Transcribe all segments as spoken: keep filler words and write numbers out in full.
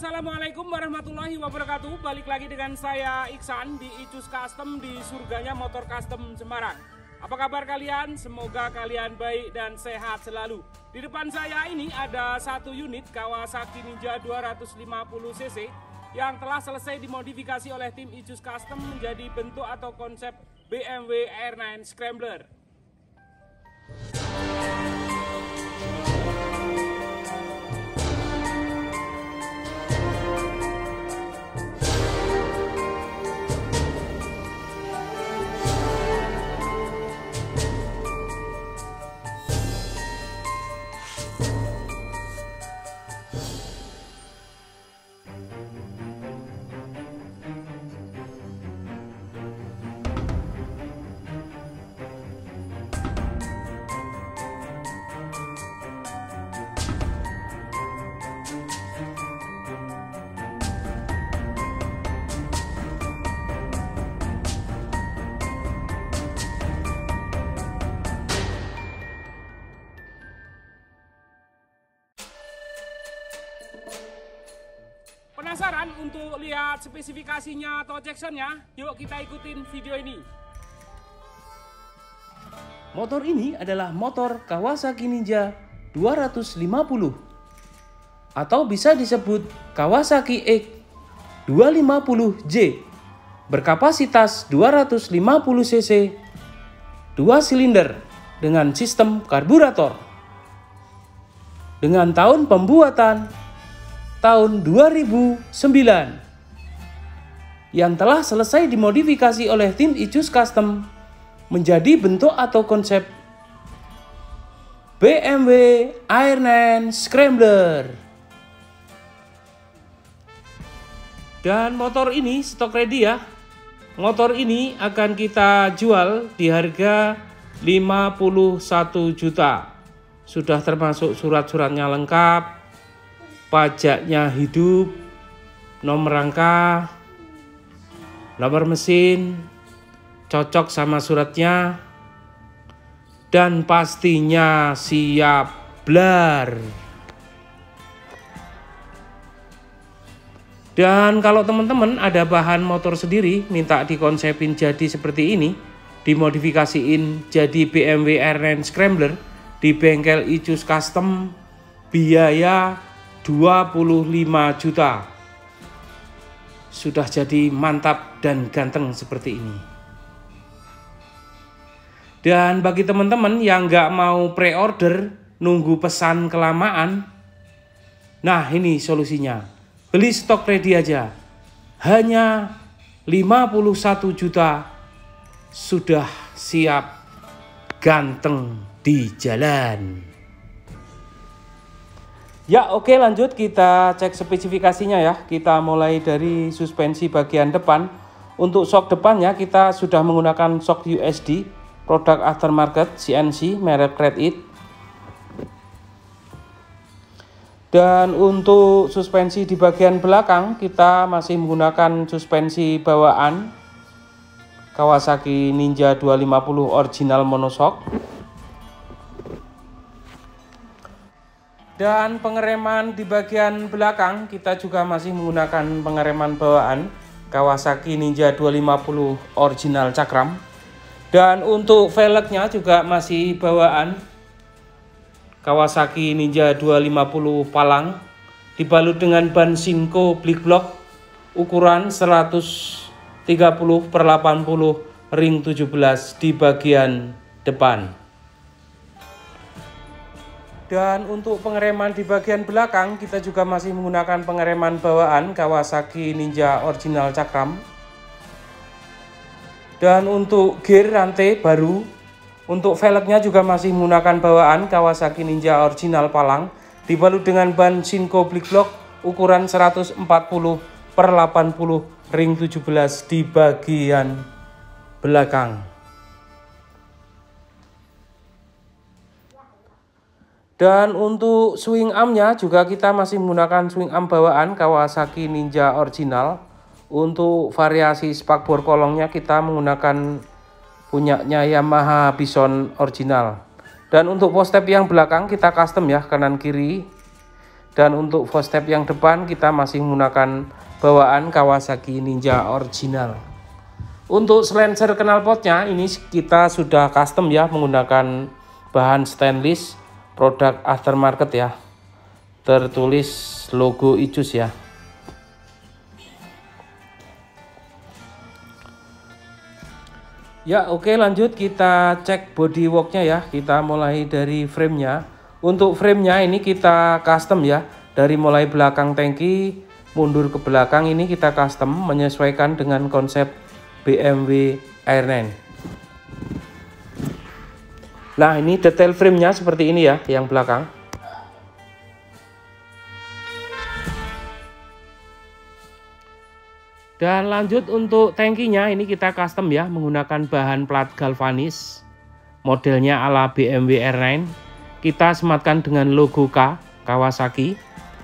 Assalamualaikum warahmatullahi wabarakatuh. Balik lagi dengan saya Iksan di Icus Custom di surganya motor custom Semarang. Apa kabar kalian? Semoga kalian baik dan sehat selalu. Di depan saya ini ada satu unit Kawasaki Ninja dua ratus lima puluh cc yang telah selesai dimodifikasi oleh tim Icus Custom menjadi bentuk atau konsep B M W R sembilan Scrambler. Penasaran untuk lihat spesifikasinya atau ceksonya? Yuk kita ikutin video ini. Motor ini adalah motor Kawasaki Ninja dua ratus lima puluh atau bisa disebut Kawasaki X dua ratus lima puluh J, berkapasitas dua ratus lima puluh cc, dua silinder dengan sistem karburator. Dengan tahun pembuatan tahun dua ribu sembilan yang telah selesai dimodifikasi oleh tim Icus Custom menjadi bentuk atau konsep B M W R sembilan Scrambler. Dan motor ini stok ready ya. Motor ini akan kita jual di harga lima puluh satu juta. Sudah termasuk surat-suratnya lengkap, pajaknya hidup, nomor rangka, nomor mesin, cocok sama suratnya, dan pastinya siap blar. Dan kalau teman-teman ada bahan motor sendiri, minta dikonsepin jadi seperti ini, dimodifikasiin jadi B M W R sembilan Scrambler di bengkel Icus Custom, biaya dua puluh lima juta. Sudah jadi mantap dan ganteng seperti ini. Dan bagi teman-teman yang nggak mau pre-order, nunggu pesan kelamaan, nah ini solusinya. Beli stok ready aja. Hanya lima puluh satu juta sudah siap ganteng di jalan. Ya oke, lanjut kita cek spesifikasinya ya. Kita mulai dari suspensi bagian depan. Untuk shock depannya kita sudah menggunakan shock U S D produk aftermarket C N C merek Red It. Dan untuk suspensi di bagian belakang kita masih menggunakan suspensi bawaan Kawasaki Ninja dua ratus lima puluh original monoshock. Dan pengereman di bagian belakang kita juga masih menggunakan pengereman bawaan Kawasaki Ninja dua ratus lima puluh original cakram. Dan untuk velgnya juga masih bawaan Kawasaki Ninja dua ratus lima puluh Palang, dibalut dengan ban Sinco Big Block ukuran seratus tiga puluh per delapan puluh ring tujuh belas di bagian depan. Dan untuk pengereman di bagian belakang kita juga masih menggunakan pengereman bawaan Kawasaki Ninja original cakram. Dan untuk gear rantai baru, untuk velgnya juga masih menggunakan bawaan Kawasaki Ninja original Palang, dibalut dengan ban Sinco Big Block ukuran seratus empat puluh per delapan puluh ring tujuh belas di bagian belakang. Dan untuk swing armnya juga kita masih menggunakan swing arm bawaan Kawasaki Ninja original. Untuk variasi spakbor kolongnya kita menggunakan punyanya Yamaha Bison original. Dan untuk post step yang belakang kita custom ya, kanan kiri. Dan untuk footstep yang depan kita masih menggunakan bawaan Kawasaki Ninja original. Untuk silencer knalpotnya ini kita sudah custom ya, menggunakan bahan stainless, produk aftermarket ya. Tertulis logo I C U S ya. Ya oke, lanjut kita cek bodyworknya ya. Kita mulai dari framenya. Untuk framenya ini kita custom ya. Dari mulai belakang tangki mundur ke belakang ini kita custom menyesuaikan dengan konsep B M W Air sembilan. Nah ini detail framenya seperti ini ya, yang belakang. Dan lanjut untuk tangkinya ini kita custom ya, menggunakan bahan plat galvanis modelnya ala B M W Air sembilan. Kita sematkan dengan logo K Kawasaki.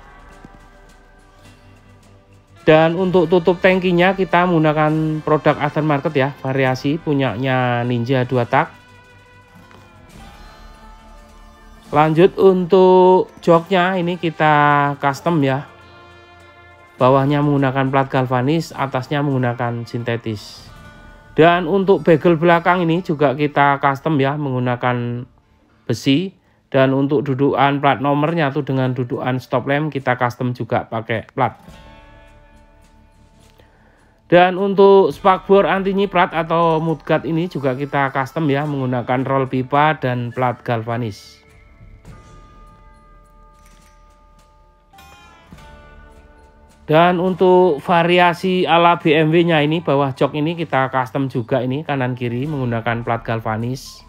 Dan untuk tutup tangkinya kita menggunakan produk aftermarket ya, variasi punyanya Ninja dua tak. Lanjut untuk joknya ini kita custom ya. Bawahnya menggunakan plat galvanis, atasnya menggunakan sintetis. Dan untuk bagel belakang ini juga kita custom ya, menggunakan besi. Dan untuk dudukan plat nomornya tuh dengan dudukan stop lamp kita custom juga pakai plat. Dan untuk spakbor anti nyiprat atau mudguard ini juga kita custom ya, menggunakan roll pipa dan plat galvanis. Dan untuk variasi ala B M W-nya ini, bawah jok ini kita custom juga ini, kanan kiri menggunakan plat galvanis.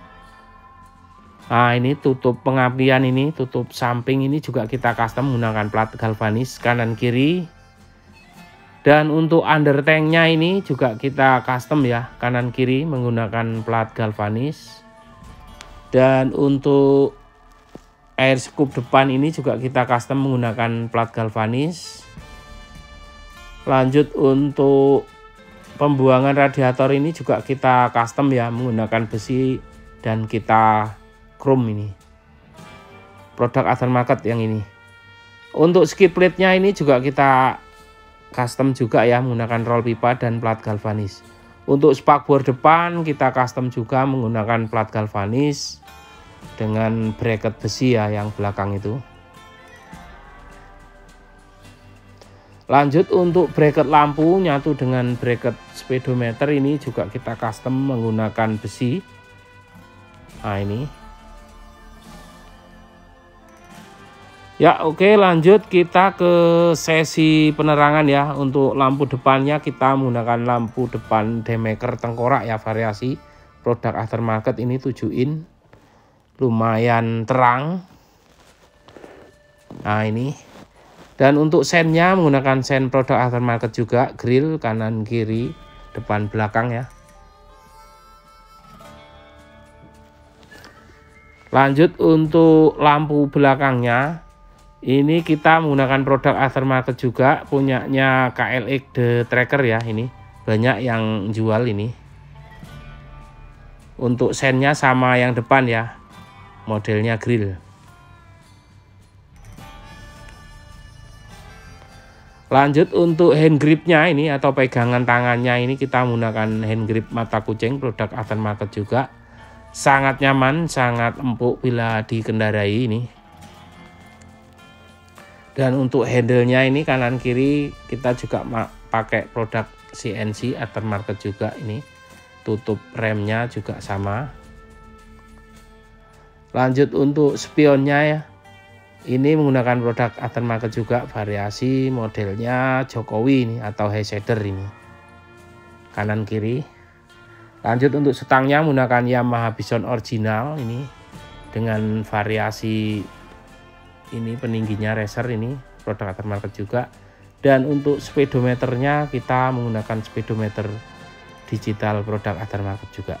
Nah ini tutup pengapian ini, tutup samping ini juga kita custom menggunakan plat galvanis kanan kiri. Dan untuk under tanknya ini juga kita custom ya, kanan kiri menggunakan plat galvanis. Dan untuk air scoop depan ini juga kita custom menggunakan plat galvanis. Lanjut untuk pembuangan radiator ini juga kita custom ya, menggunakan besi dan kita chrome ini. Produk aftermarket yang ini. Untuk skid plate-nya ini juga kita custom juga ya, menggunakan roll pipa dan plat galvanis. Untuk spakbor depan kita custom juga menggunakan plat galvanis dengan bracket besi ya, yang belakang itu. Lanjut untuk bracket lampu nyatu dengan bracket speedometer ini juga kita custom menggunakan besi. Nah ini. Ya oke, lanjut kita ke sesi penerangan ya. Untuk lampu depannya kita menggunakan lampu depan demaker tengkorak ya, variasi produk aftermarket ini tujuh in, lumayan terang. Nah ini. Dan untuk sennya menggunakan sen produk aftermarket juga, grill kanan kiri depan belakang ya. Lanjut untuk lampu belakangnya, ini kita menggunakan produk aftermarket juga, punyanya K L X The Tracker ya, ini banyak yang jual ini. Untuk sennya sama yang depan ya, modelnya grill. Lanjut untuk hand gripnya ini atau pegangan tangannya ini kita menggunakan hand grip mata kucing, produk aftermarket juga. Sangat nyaman, sangat empuk bila dikendarai ini. Dan untuk handle-nya ini kanan kiri kita juga pakai produk C N C aftermarket juga ini. Tutup remnya juga sama. Lanjut untuk spionnya ya. Ini menggunakan produk aftermarket juga, variasi modelnya Jokowi ini atau High-Shader ini. Kanan kiri. Lanjut untuk stangnya menggunakan Yamaha Bison original ini dengan variasi ini peningginya racer ini, produk aftermarket juga. Dan untuk speedometernya kita menggunakan speedometer digital, produk aftermarket juga.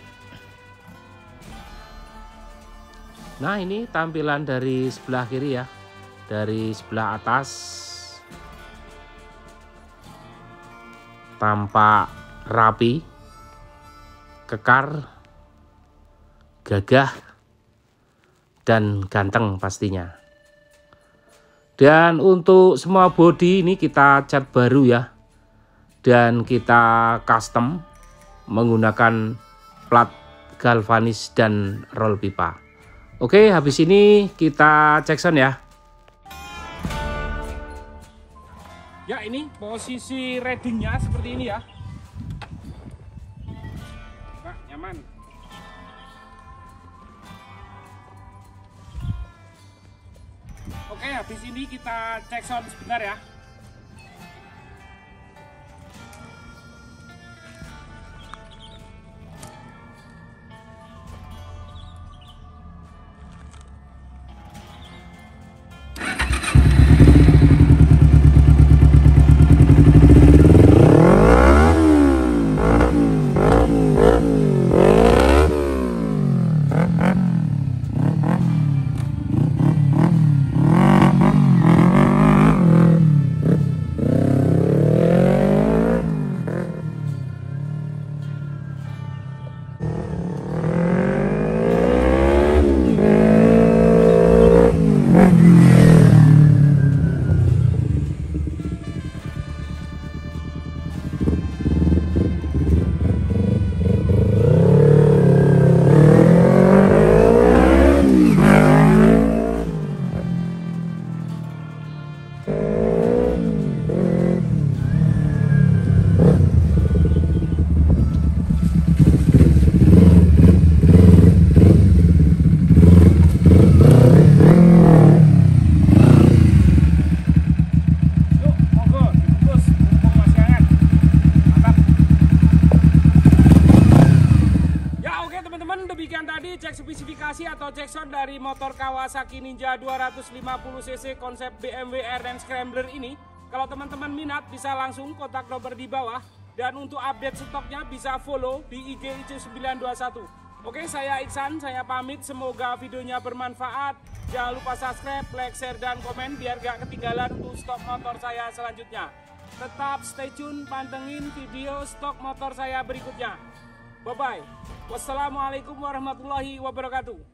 Nah ini tampilan dari sebelah kiri ya, dari sebelah atas tampak rapi, kekar, gagah, dan ganteng pastinya. Dan untuk semua bodi ini kita cat baru ya. Dan kita custom menggunakan plat galvanis dan roll pipa. Oke, habis ini kita cek sound ya. Ya, ini posisi readingnya seperti ini ya. Nah, nyaman. Oke, habis ini kita cek sound sebentar ya. Demikian tadi cek spesifikasi atau cek sound dari motor Kawasaki Ninja dua ratus lima puluh cc konsep B M W R Range Scrambler ini. Kalau teman-teman minat bisa langsung kontak nomor di bawah. Dan untuk update stoknya bisa follow di I G I C U sembilan dua satu. Oke, saya Iksan, saya pamit. Semoga videonya bermanfaat. Jangan lupa subscribe, like, share, dan komen biar gak ketinggalan untuk stok motor saya selanjutnya. Tetap stay tune, pantengin video stok motor saya berikutnya. Bye-bye. Wassalamualaikum warahmatullahi wabarakatuh.